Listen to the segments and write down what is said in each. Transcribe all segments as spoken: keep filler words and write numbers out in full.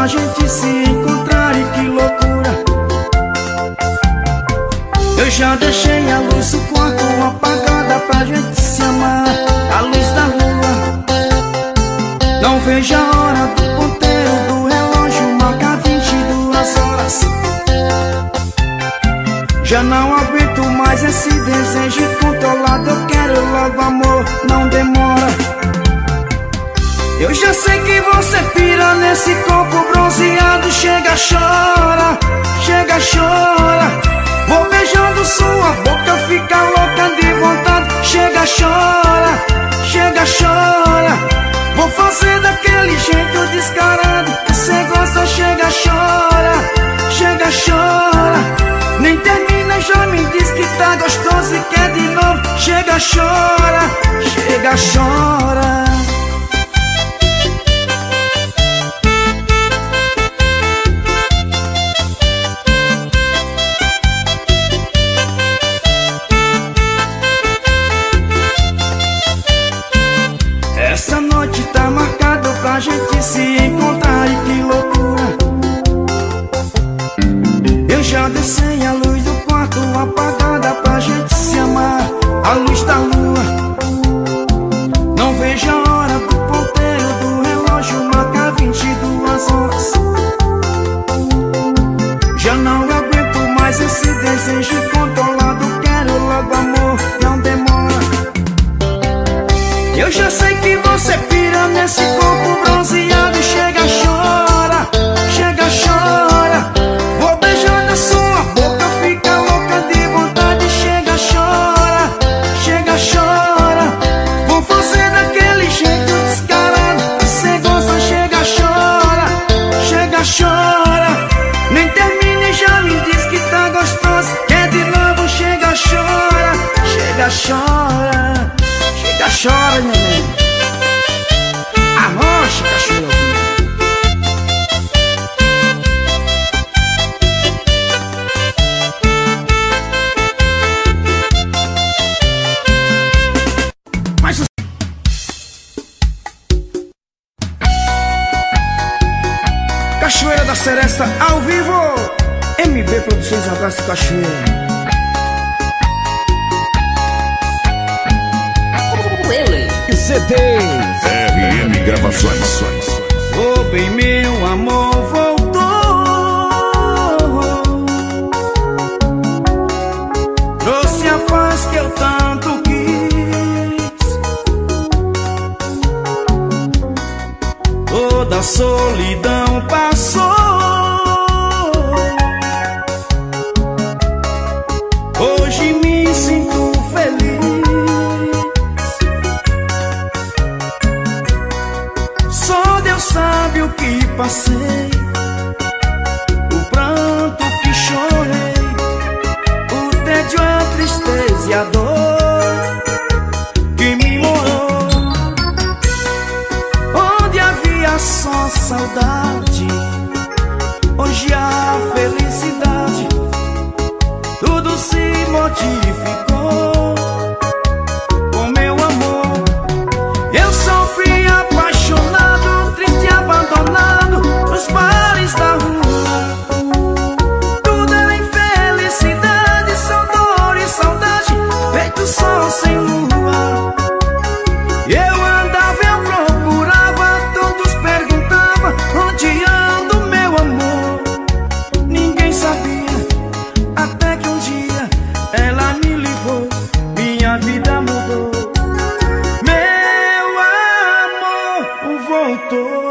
pra gente se encontrar, e que loucura. Eu já deixei a luz do quarto apagada pra gente se amar, a luz da lua. Não vejo a hora do ponteiro do relógio marcar vinte e duas horas. Já não aguento mais esse desejo incontrolado. Eu quero logo amor, não demora. Eu já sei que você pira nesse corpo bronzeado. Chega, chora, chega, chora. Vou beijando sua boca, fica louca de vontade. Chega, chora, chega, chora. Vou fazer daquele jeito descarado que cê gosta. Chega, chora, chega, chora. Nem termina, já me diz que tá gostoso e quer de novo. Chega, chora, chega, chora. Essa noite tá marcado pra gente se encontrar, e que loucura. Eu já desci a luz do quarto apagada pra gente se amar, a luz da lua. Não vejo a hora do ponteiro do relógio marcar vinte e duas horas. Já não aguento mais esse desejo incontrolado. Quero logo amor, não demora. Eu já sei que você pira nesse corpo bronzeado. Chega, chora, chega, chora. Vou beijando a sua boca, fica louca de vontade. Chega, chora, chega, chora. Vou fazer daquele jeito descarado que cê gosta. Chega, chora, chega, chora. Nem termina e já me diz que tá gostoso. Quer de novo, chega, chora, chega, chora. Chega, chora, neném. Arrocha, cachorro. Mas o... Cachoeira da Seresta ao vivo. M B Produções, abraço, Cachoeira. C Ds R M Gravações. Oh, bem, meu amor voltou, trouxe a paz que eu tanto quis. Toda a solidão passou. Hoje me sinto feliz. Sabe o que passei, o pranto que chorei, o tédio, a tristeza e a dor que me morou. Onde havia só saudade, hoje há felicidade. Tudo se modificou com meu amor. Eu sofri apaixonado, triste, abandonado nos bares da rua. Tudo era infelicidade, só dor e saudade, feito sol sem lua. Eu andava, eu procurava, todos perguntavam onde anda o meu amor. Ninguém sabia, até que um dia ela me ligou, minha vida mudou. Meu amor voltou.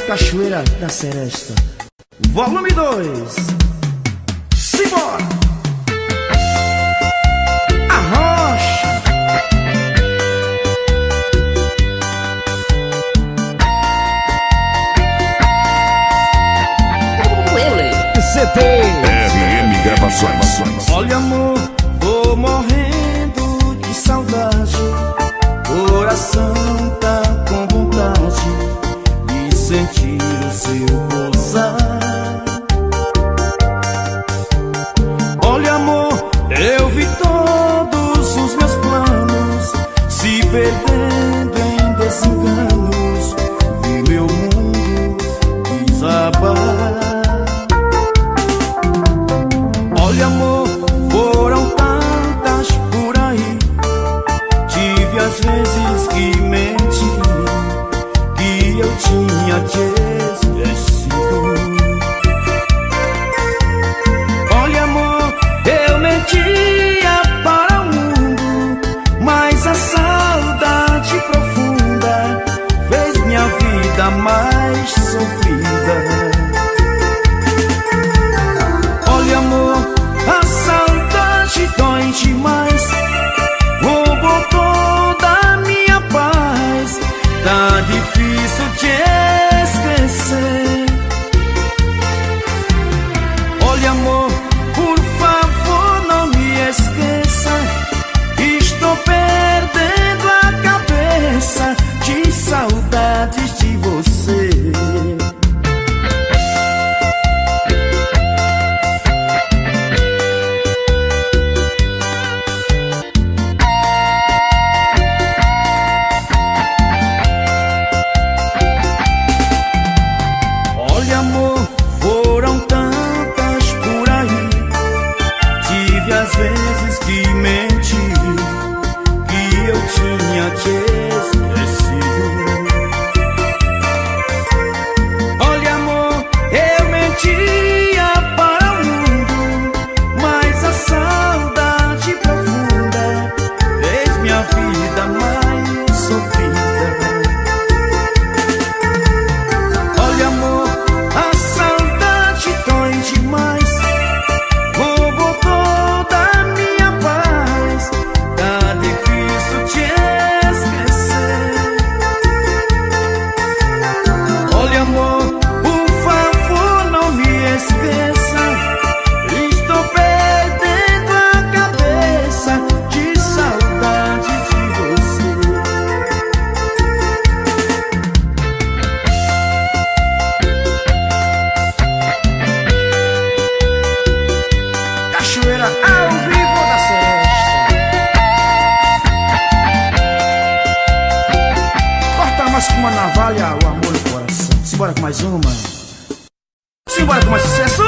Cachoeira da Seresta, volume dois. Simbora! Arrocha! C T R M Gravações. Olha, amor, tô morrendo de saudade. Coração tá com vontade de sentir o seu pulsar. Olha, amor, eu vi todos os meus planos se perdendo em desenganos. Vi meu mundo desabar. Olha, amor, foram tantas por aí. Tive às vezes que mentir, que eu tinha te esquecido. Olha, amor, eu mentia para o mundo, mas a saudade profunda fez minha vida mais sofrida. Olha, amor, a saudade dói demais, roubou toda a minha paz. Tá difícil te esquecer. Olha, amor, por favor não me esqueça. Estou perdendo a cabeça de saudades de você. Às vezes que menti, que eu tinha te esquecido. Olha, amor, eu mentia para o mundo, mas a saudade profunda fez minha vida mais sofrida. Olha, amor, a saudade dói demais, roubou toda a minha paz. Tá difícil te esquecer. Olha, amor, por favor não me esqueça. Estou perdendo a cabeça de saudade de você. Cachoeira ao vivo da Seresta. Corta mais com uma navalha o amor no coração. Simbora com mais uma. Simbora com mais sucesso.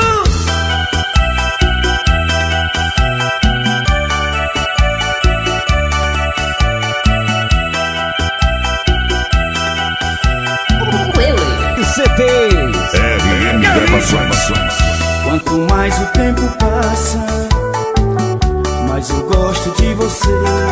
C T R M Gravações. Quanto mais o tempo passa, mais eu gosto de você.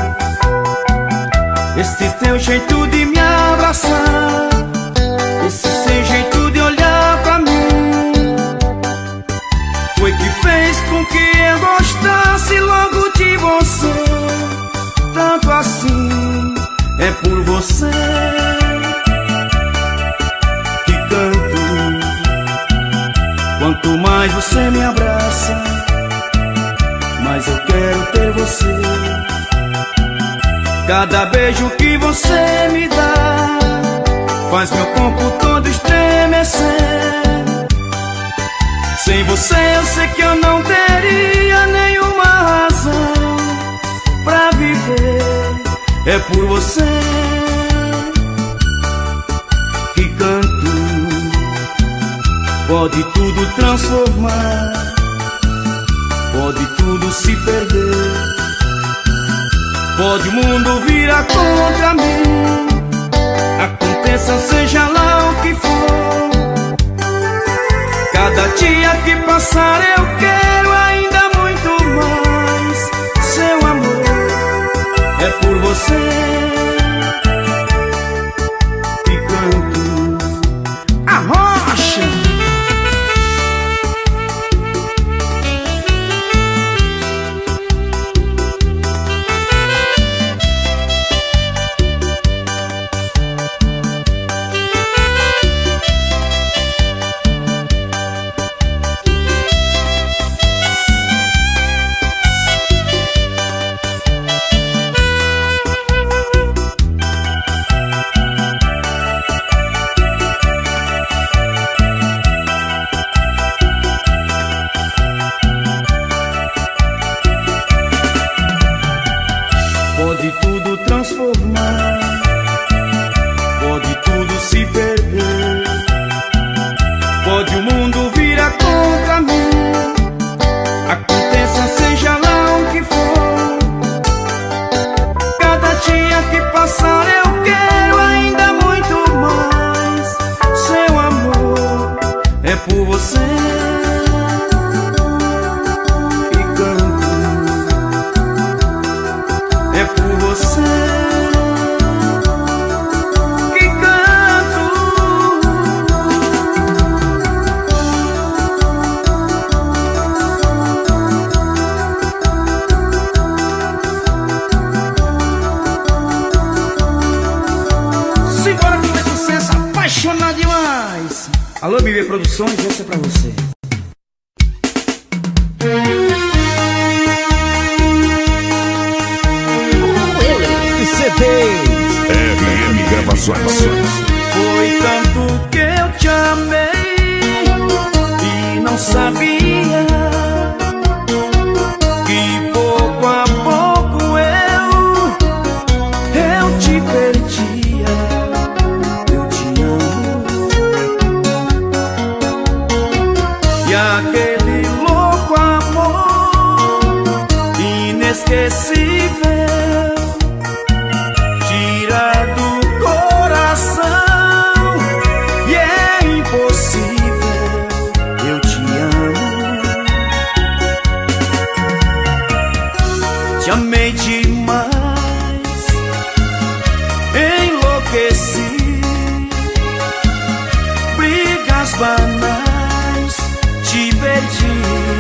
Esse teu jeito de me abraçar, esse seu jeito de olhar pra mim, foi que fez com que eu gostasse logo de você. Tanto assim, é por você que canto. Quanto mais você me abraça, mais eu quero ter você. Cada beijo que você me dá faz meu corpo todo estremecer. Sem você eu sei que eu não teria nenhuma razão pra viver. É por você que canto. Pode tudo transformar, pode tudo se perder, pode o mundo virar contra mim. Aconteça seja lá o que for, cada dia que passar eu quero ainda muito mais. Seu amor é por você que canto. Arroz! Alô, Bibê Produções, essa é pra você. C Ds R M Gravações. Foi tanto que eu te amei e não sabia que pouco a pouco eu, eu te perdia. Eu te amo. E aquele louco amor inesquecível amei demais, enlouqueci. Brigas banais, te perdi.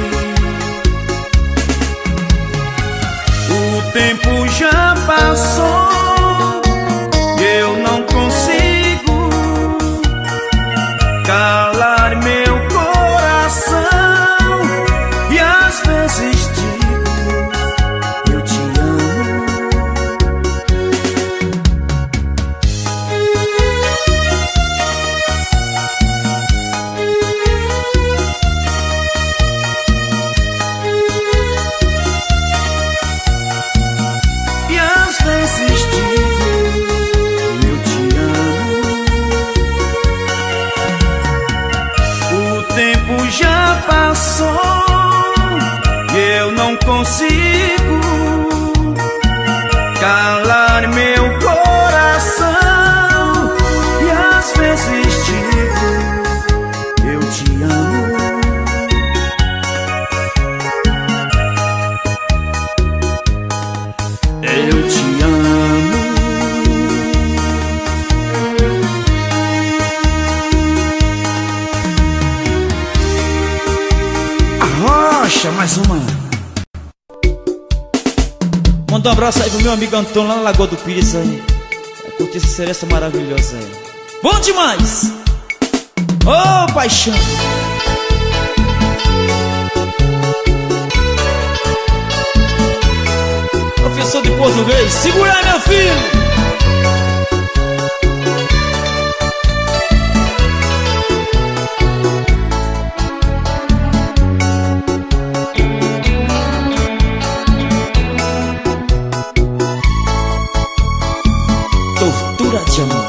O tempo já passou e eu não consigo calar meu coração. E às vezes eu não consigo calar meu coração. E às vezes digo, eu te amo. Eu te amo. Arrocha, mais uma. Manda um abraço aí pro meu amigo Antônio lá na Lagoa do Pires aí. Vai curtir essa seresta maravilhosa aí. Bom demais! Ô, oh, paixão! Professor de português, segura aí, meu filho! De amor.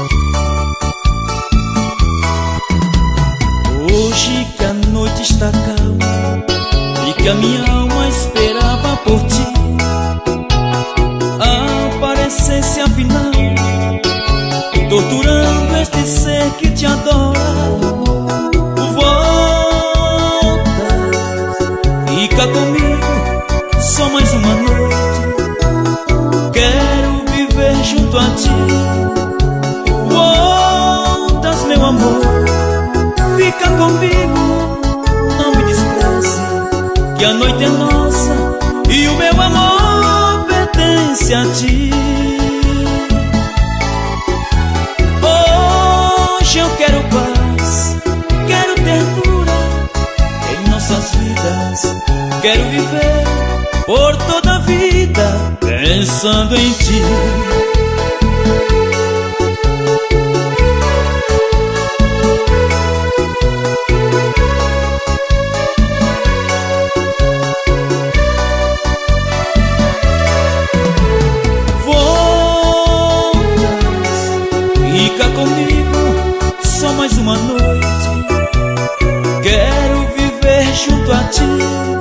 Hoje que a noite está calma e que a minha alma esperava por ti aparecesse afinal, torturando este ser que te adora. Volta, fica comigo só mais uma noite. Quero viver junto a ti. Voltas, meu amor, fica comigo, não me despreze, que a noite é nossa e o meu amor pertence a ti. Hoje eu quero paz, quero ternura em nossas vidas, quero viver por toda a vida pensando em ti. Fica comigo só mais uma noite. Quero viver junto a ti.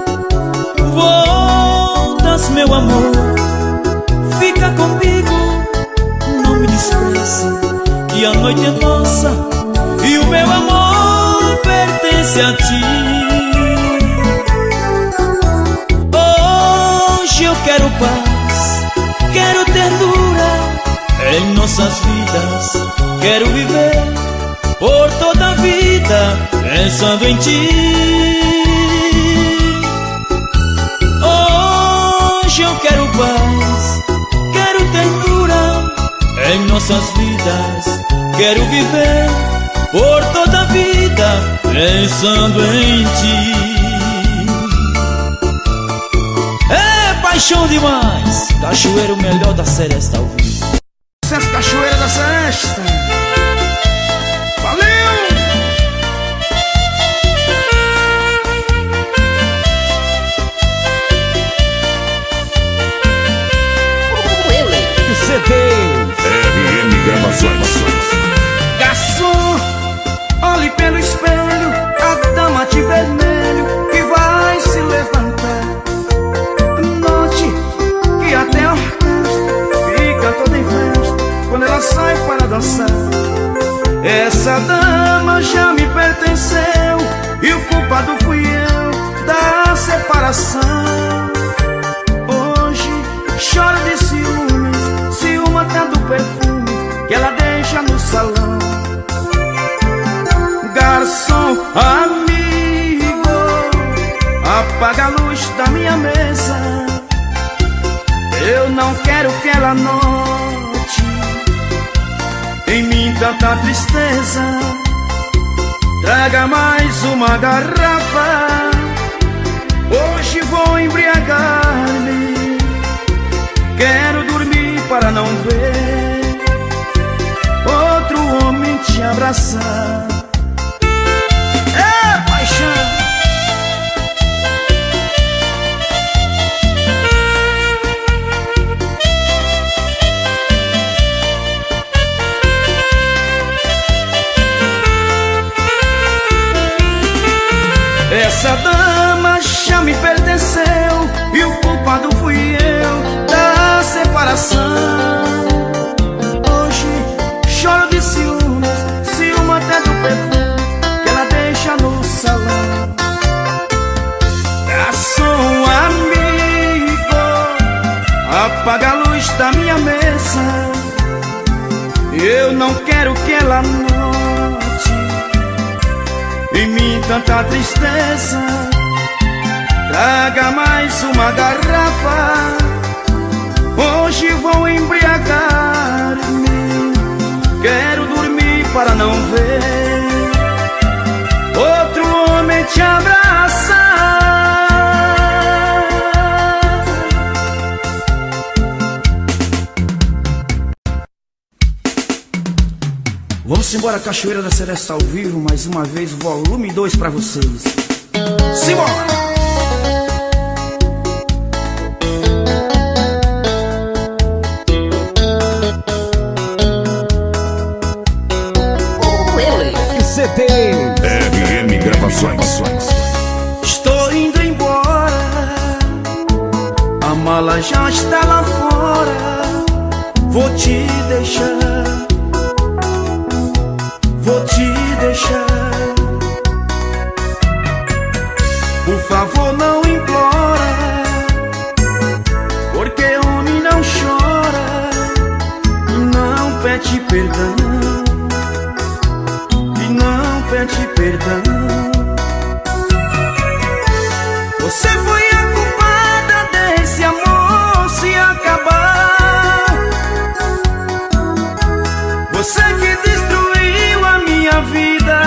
Voltas, meu amor, fica comigo, não me despreze, que a noite é nossa e o meu amor pertence a ti. Hoje eu quero paz, quero ternura em nossas vidas, quero viver por toda a vida pensando em ti. Hoje eu quero paz, quero ternura em nossas vidas, quero viver por toda a vida pensando em ti. É paixão demais. Cachoeira, o melhor da Seresta ao vivo. Sucesso, Cachoeira da Seresta. Valeu! C D R M Gravações. Garçom, olhe pelo espelho a dama de vermelho que vai se levantar. Note que até a orquestra fica toda em festa quando ela sai para dançar. Essa dama já me pertenceu e o culpado fui eu da separação. Hoje choro de ciúmes, ciúme até do perfume que ela deixa no salão. Garçom, amigo, apaga a luz da minha mesa. Eu não quero que ela note em mim tanta tristeza. Traga mais uma garrafa, hoje vou embriagar-me. Quero dormir para não ver outro homem te abraçar. É paixão. Essa dama já me pertenceu e o culpado fui eu da separação. Hoje choro de ciúmes, ciúme até do perfume que ela deixa no salão. Garçom, amigo, apaga a luz da minha mesa. Eu não quero que ela note em mim tanta tristeza. Traga mais uma garrafa, hoje vou embriagar-me. Quero dormir para não ver outro homem te abraçar. Vamos embora, Cachoeira da Seresta ao vivo, mais uma vez, volume dois pra vocês. Simbora! C D R M Gravações. Estou indo embora, a mala já está lá fora. Vou te deixar, vou te deixar. Por favor, não implora, porque homem não chora e não pede perdão, e não pede perdão. Você foi a culpada desse amor se acabar. Você que destruiu a minha vida.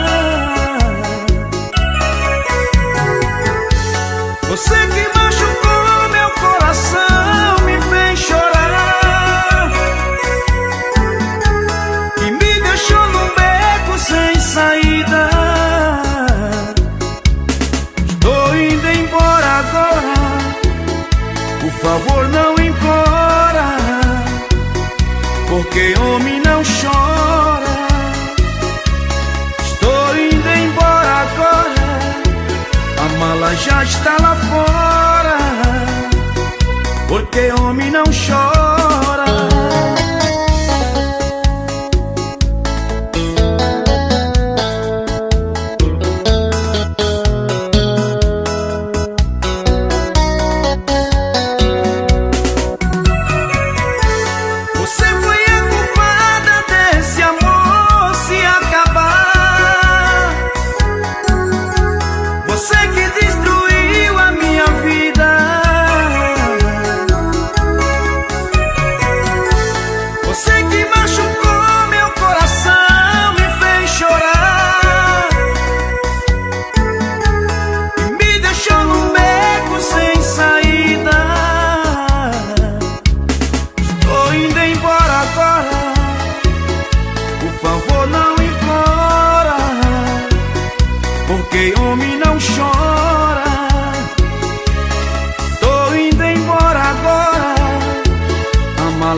Você que machucou meu coração, me fez chorar e me deixou num beco sem saída. Estou indo embora agora, por favor não implora, porque homem não chora. Estou indo embora agora, a mala já está lá fora, porque homem não chora. Você foi a culpada desse amor se acabar. Você que destruiu a minha vida.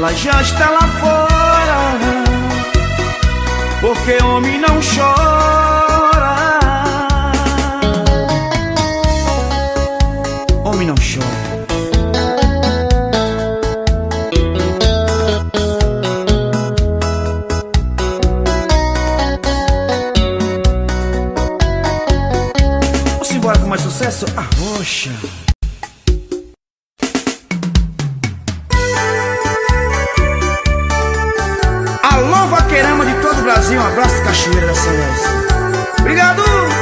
ela já está lá fora, porque homem não chora. Homem não chora. Vamos embora com mais sucesso, a rocha. Alô, vaqueirama de todo o Brasil, um abraço, Cachoeira da Celeste. Obrigado!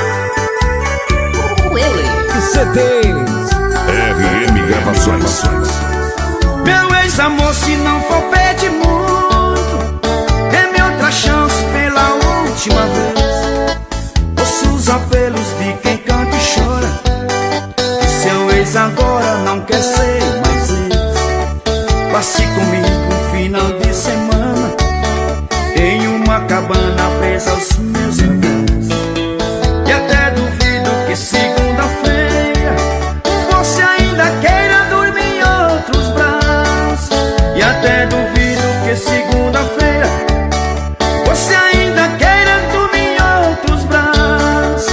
C Ds R M Gravações. Meu ex-amor, se não for pedir muito, dê-me outra chance pela última vez. Ouço os apelos de quem canta e chora, e seu ex agora não quer ser mais ex. Passe comigo um final de semana em uma cabana presa aos meus amores. E até duvido que segunda-feira você ainda queira dormir em outros braços. E até duvido que segunda-feira você ainda queira dormir em outros braços.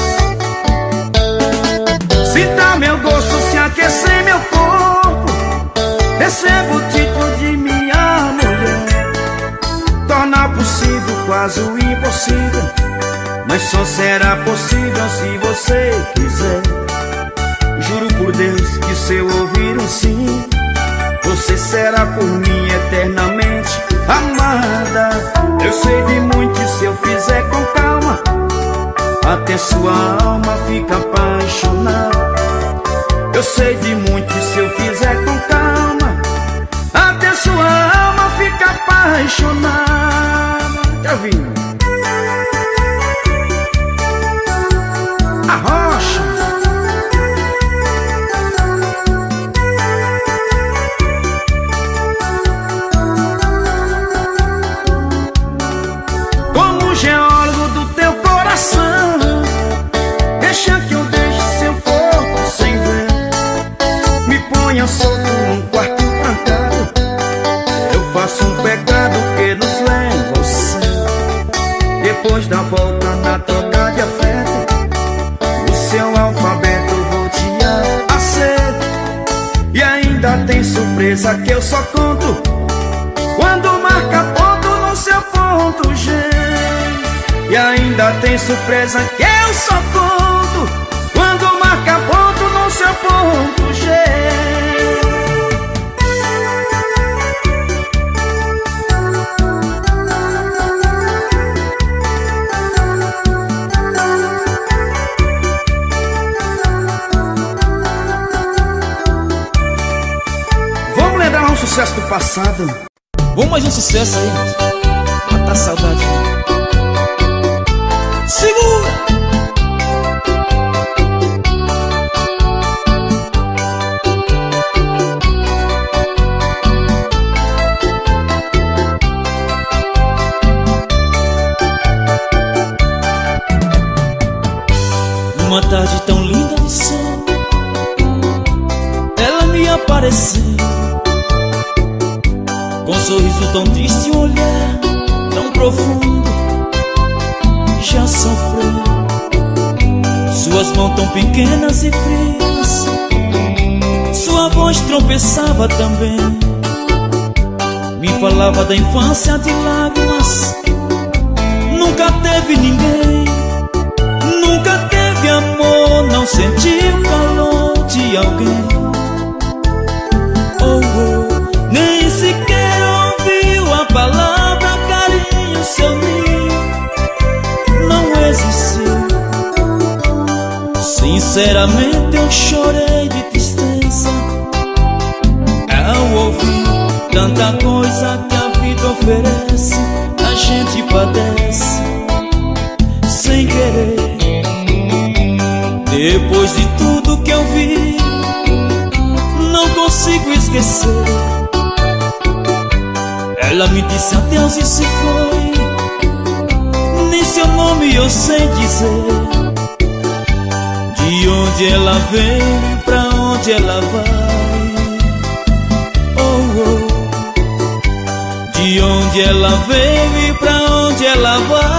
Sinta meu gosto se aquecer meu corpo, recebo o título de minha mulher. Torna possível quase o impossível, mas só será possível se você quiser. Juro por Deus que se eu ouvir um sim, você será por mim eternamente amada. Eu sei de muito e se eu fizer com calma, até sua alma fica apaixonada. Eu sei de muito e se eu fizer com calma, até sua alma fica apaixonada. Tá ouvindo? A rocha. Como geólogo do teu coração, deixa que eu deixe seu corpo sem ver. Me ponha solto num quarto trancado, eu faço um pecado que nos leva ao céu. Depois da volta na troca de afeto, seu alfabeto eu vou te a ser. E ainda tem surpresa que eu só conto quando marca ponto no seu ponto G. E ainda tem surpresa que eu só conto quando marca ponto no seu ponto G. Um sucesso do passado. Vamos mais um sucesso aí, matar a saudade. Segura! Numa tarde tão linda de sol, ela me apareceu com um sorriso tão triste, um olhar tão profundo. Já sofreu, suas mãos tão pequenas e frias, sua voz tropeçava também. Me falava da infância de lágrimas, nunca teve ninguém, nunca teve amor, não sentiu o calor de alguém. Oh, oh, nem sequer a palavra carinho, seu ninho não existiu. Sinceramente eu chorei de tristeza ao ouvir tanta coisa que a vida oferece. A gente padece sem querer. Depois de tudo que eu vi, não consigo esquecer. Ela me disse adeus e se foi, nem seu nome eu sei dizer. De onde ela vem, pra onde ela vai. Oh, oh. onde ela veio e pra onde ela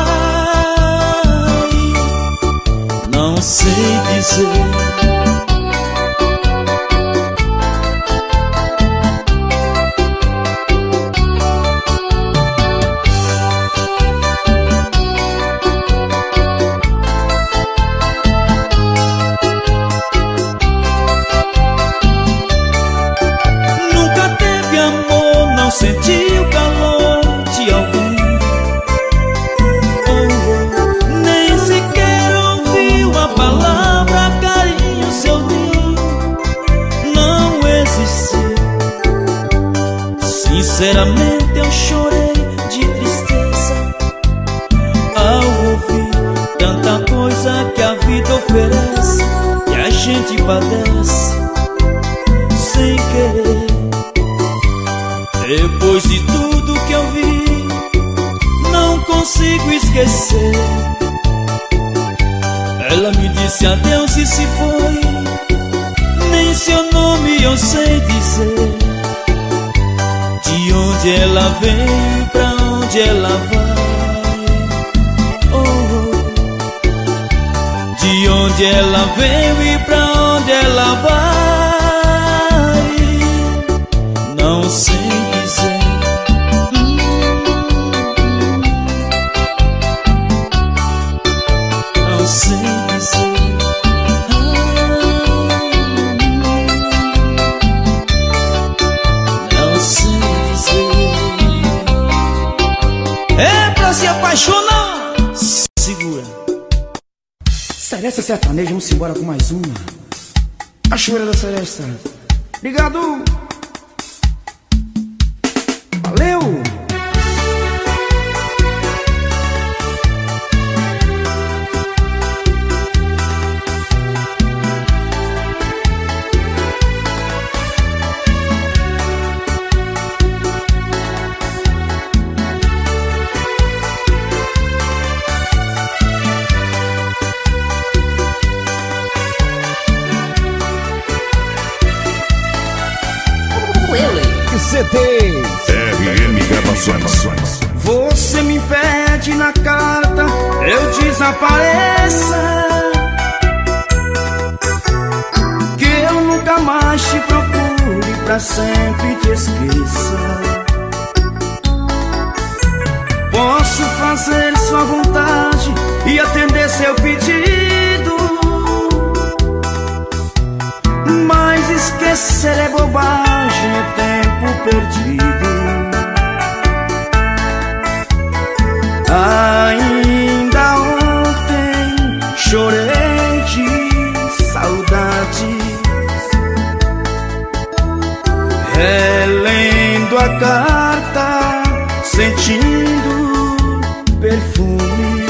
vai, não sei dizer. Senti o calor de alguém, oh, oh. Nem sequer ouviu a palavra carinho, seu ninho não existiu. Sinceramente eu chorei de tristeza ao ouvir tanta coisa que a vida oferece, que a gente padece sem querer. Depois de tudo que eu vi, não consigo esquecer. Ela me disse adeus e se foi, nem seu nome eu sei dizer. De onde ela veio e pra onde ela vai, oh, oh. De onde ela veio e pra onde ela vai, não sei dizer. Não sei dizer. Não sei dizer. É pra se apaixonar. Segura. Seresta sertaneja, vamos embora com mais uma. Cachoeira da Seresta. Obrigado. Valeu. C Ds R M Gravações. Você me pede na carta, eu desapareça, que eu nunca mais te procure, pra sempre te esqueça. Posso fazer sua vontade e atender seu pedido, mas esquecer é bobagem, é tempo perdido. Ainda ontem chorei de saudades, relendo a carta, sentindo perfume.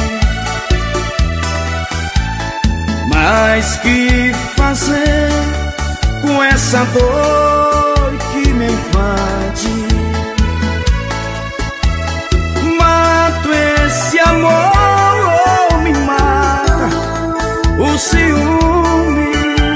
Mas que fazer com essa dor que me invade? Mato esse amor ou me mata o ciúme?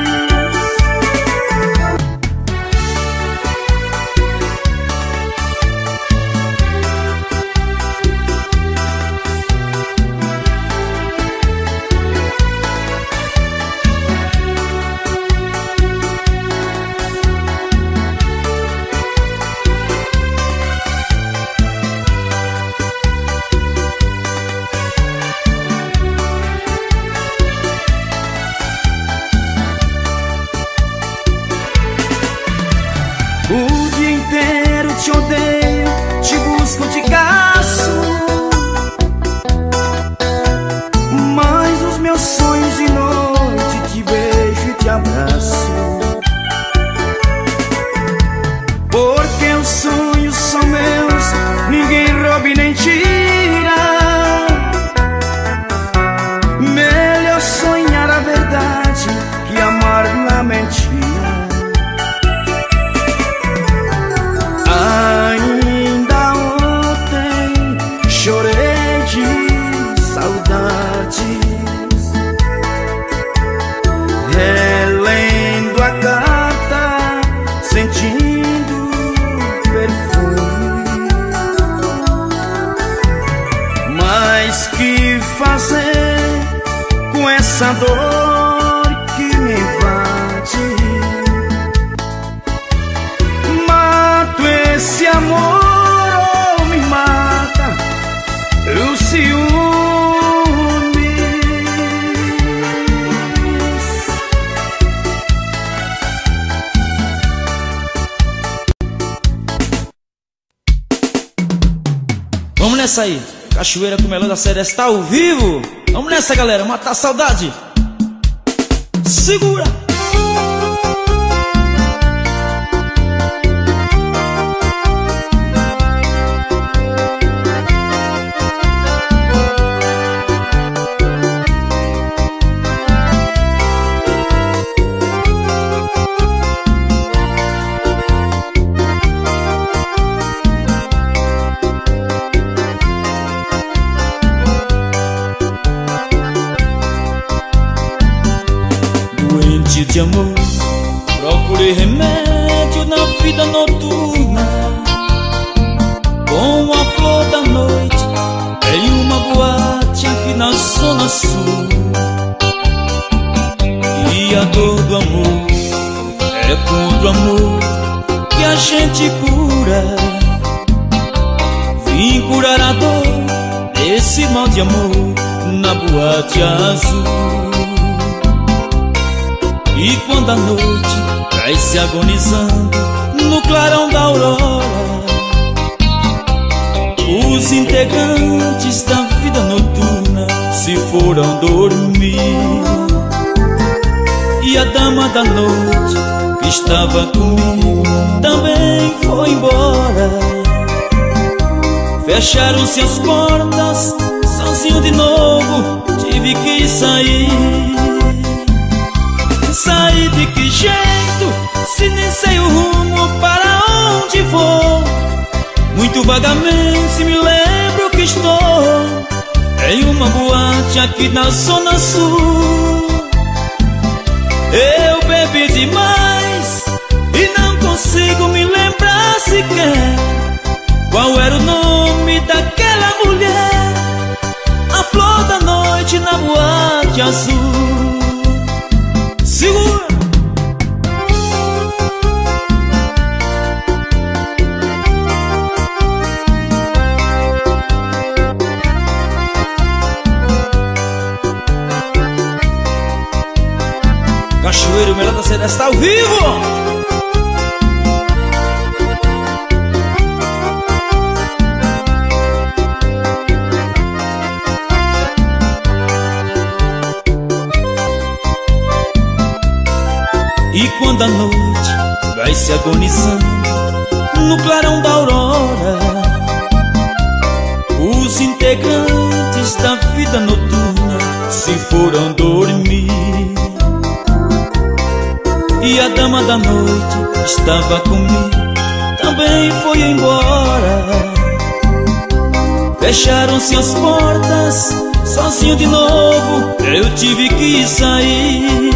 O dia inteiro te odeio, te busco, te caço, mas os meus sonhos de noite te beijo e te abraço. Porque os sonhos são meus, ninguém rouba e nem tira. Melhor sonhar a verdade que amar na mentira. Ainda Vamos nessa aí. Cachoeira com Melão da Seresta tá ao vivo. Vamos nessa, galera, matar a saudade. Segura! De amor, procurei remédio na vida noturna, com a flor da noite em uma boate aqui na zona sul. E a dor do amor é contra o amor que a gente cura. Vim curar a dor desse mal de amor na boate azul. E quando a noite vai se agonizando no clarão da aurora, os integrantes da vida noturna se foram dormir. E a dama da noite que estava comigo também foi embora. Fecharam-se as portas, sozinho de novo tive que sair. Saí de que jeito, se nem sei o rumo para onde vou? Muito vagamente me lembro que estou em uma boate aqui na zona sul. Eu bebi demais e não consigo me lembrar sequer qual era o nome daquela mulher, a flor da noite na boate azul. Segura! Cachoeiro, Melão da Seresta ao vivo! E quando a noite vai se agonizando no clarão da aurora, os integrantes da vida noturna se foram dormir. E a dama da noite estava comigo também foi embora. Fecharam-se as portas, sozinho de novo eu tive que sair.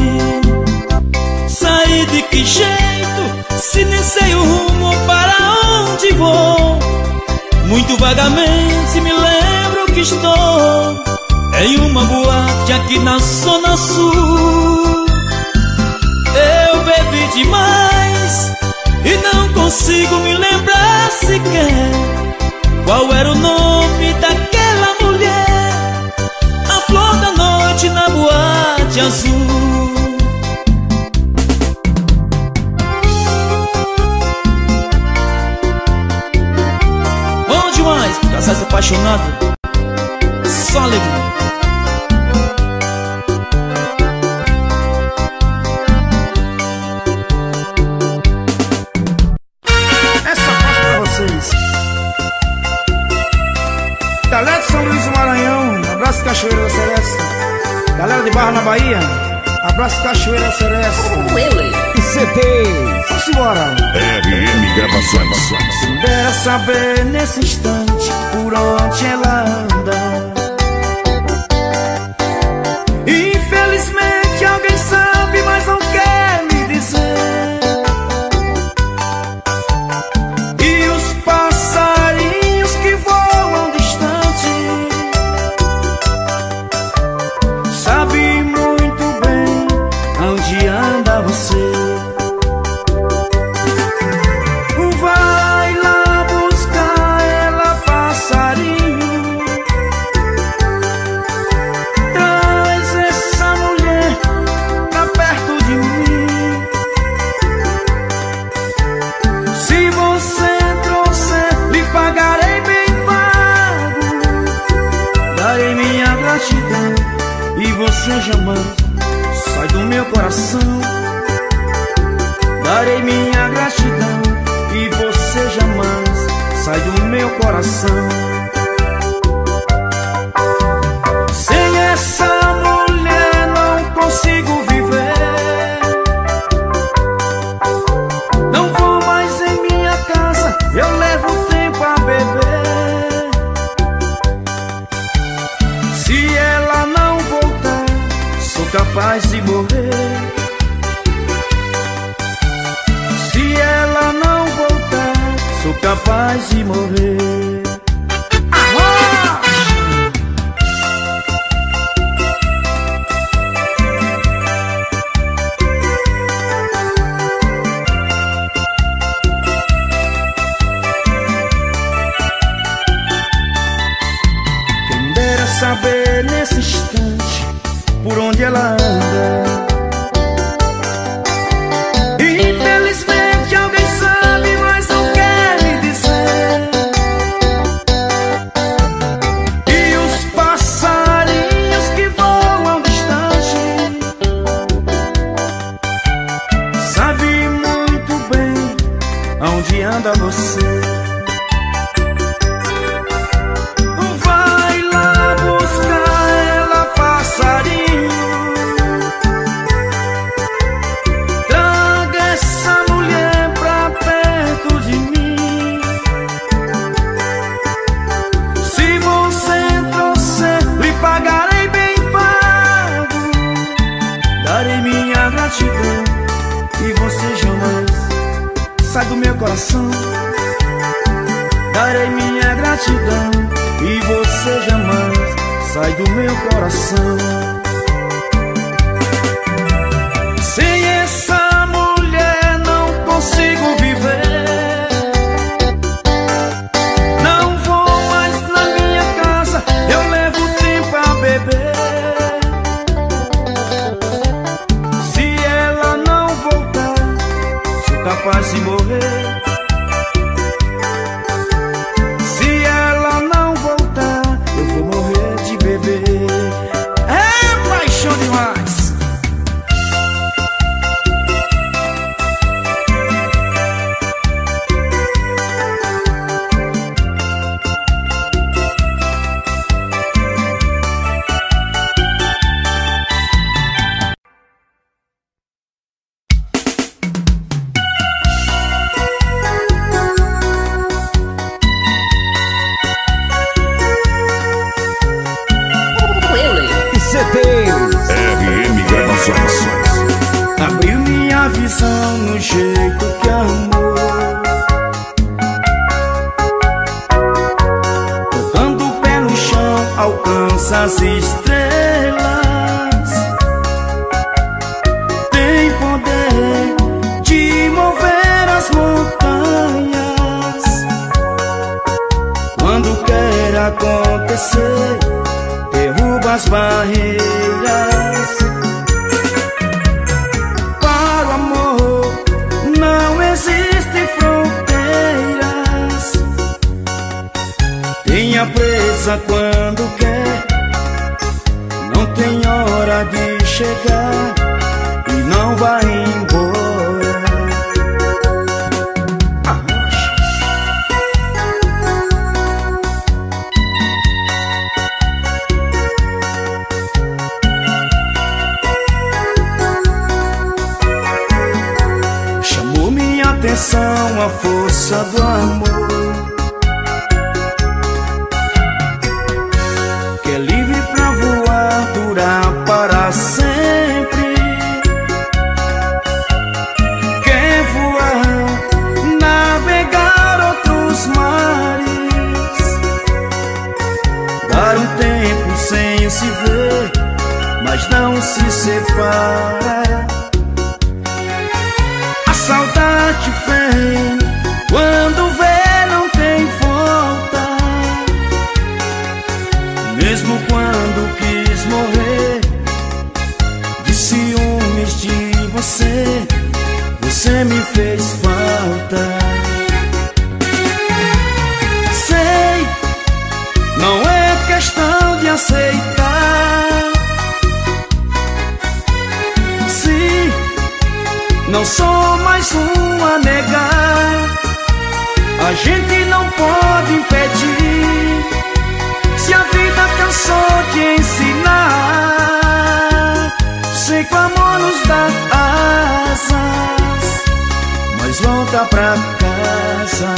Saí de que jeito, se nem sei o rumo para onde vou? Muito vagamente me lembro que estou em uma boate aqui na zona sul. Eu bebi demais e não consigo me lembrar sequer qual era o nome daquela mulher, a flor da noite na boate azul. Casais apaixonados, só alegria. Essa parte pra vocês. Galera de São Luís do Maranhão, abraço Cachoeira da Seresta. Galera de Barra na Bahia, abraço Cachoeira da Seresta. E C T, vamos embora. R M Gravações. Dera saber nesse instante por onde ela anda. Infelizmente alguém sabe, mas não quer me dizer. E os passarinhos que voam distante sabem muito bem onde anda você. Vai lá buscar ela, passarinho. você jamais sai do meu coração. Darei minha gratidão e você jamais sai do meu coração. Sem essa mulher não consigo viver. Não vou mais em minha casa, eu levo tempo a beber. Se ela não voltar, sou capaz de morrer. Se ela não voltar, sou capaz de morrer. Quem dera saber nesse instante por onde ela anda. Infelizmente alguém sabe, mas não quer me dizer. E os passarinhos que voam distante sabem muito bem aonde anda você. Vai lá buscar ela, passarinho. Traga essa mulher pra perto de mim. Se você trouxer, lhe pagarei bem pago. Darei minha gratidão e você jamais sai do meu coração. Darei minha gratidão e você jamais sai do meu coração. Sem essa mulher não consigo viver. Não vou mais na minha casa, eu levo tempo a beber. Se ela não voltar, sou capaz de morrer. Se ela não voltar, eu vou morrer de beber. É paixão demais. R M Gravações. Abriu minha visão no jeito que amou, tocando o pé no chão, alcança as estrelas. Tem poder de mover as montanhas. Quando quer acontecer, derruba as barreiras. Para o amor não existem fronteiras. Tenha presa quando quer, não tem hora de chegar e não vai embora. Arrocha. Chamou minha atenção a força do amor, que é livre pra voar, durar para sempre. Quer voar, navegar outros mares, dar um tempo sem se ver, mas não se separa. A saudade vem, quando vê não tem volta. Mesmo quando quis morrer de ciúmes de você, você me fez falta. Sei, não é questão de aceitar não sou mais um a negar. A gente não pode impedir. Se a vida cansou de ensinar, sei que o amor nos dá asas, mas volta pra casa.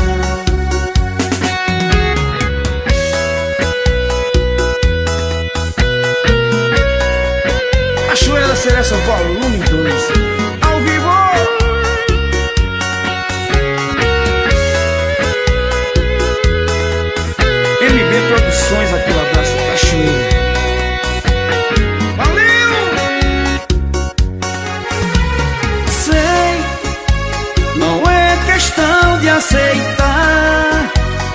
Cachoeira da Serra, São Paulo, volume dois, ao vivo. M B Produções, aquele abraço, Cachoeira. Valeu! Sei, não é questão de aceitar.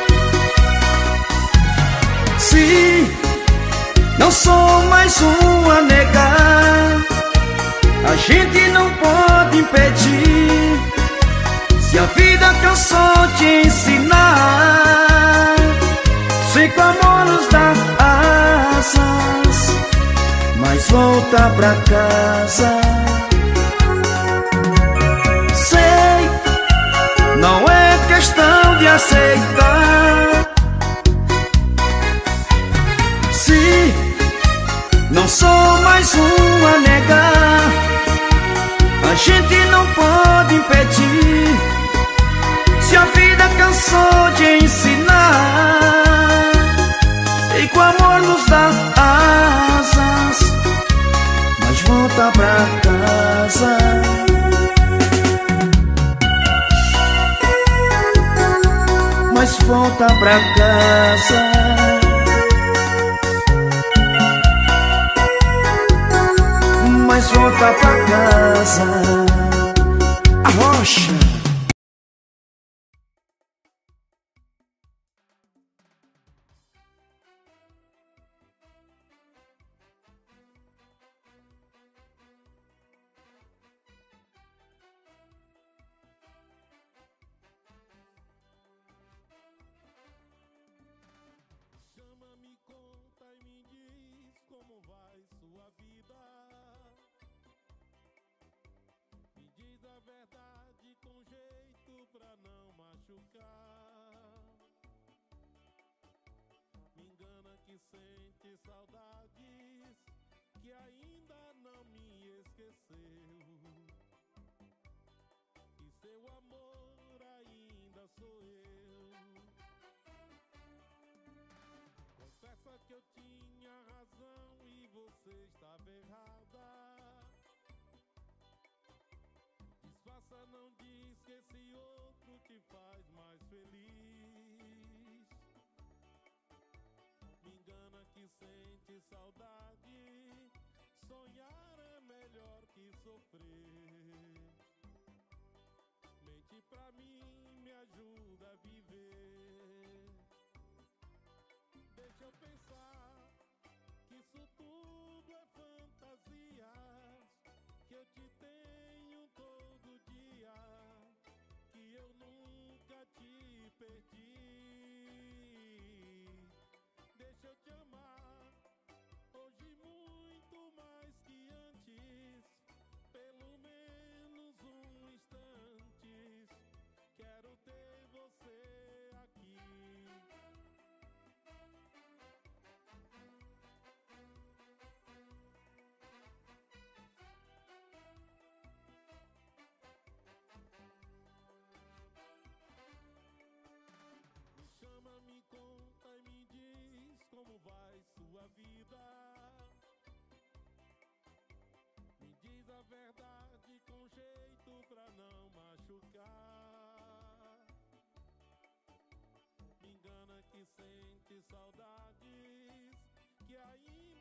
Se não sou mais um a negar, a gente não pode impedir. Se a vida cansou de ensinar, sei que o amor nos dá asas, mas volta pra casa. Sei, não é questão de aceitar. Se não sou mais um a negar, a gente não pode impedir. Se a vida cansou de ensinar, sei que o amor nos dá asas, mas volta pra casa. Mas volta pra casa. Mas volta pra casa. A rocha. Chama-me, conta e me diz como vai sua vida. Me diz a verdade com jeito pra não machucar. Me engana que sente saudades, que ainda não me esqueceu. E seu amor ainda sou eu. Confessa que eu tinha razão e você estava errada. Disfarça, não diz que esse outro te faz mais feliz. Me engana que sente saudade, sonhar é melhor que sofrer. Mente pra mim, me ajuda a viver. Deixa eu pensar que isso tudo é fantasia, que eu te tenho todo dia, que eu nunca te perdi. Deixa eu te amar hoje muito mais que antes, pelo menos um instante. Quero ter você aqui. Chama, me conta e me diz como vai sua vida. Me diz a verdade com jeito pra não machucar. Me engana que sente saudades, que ainda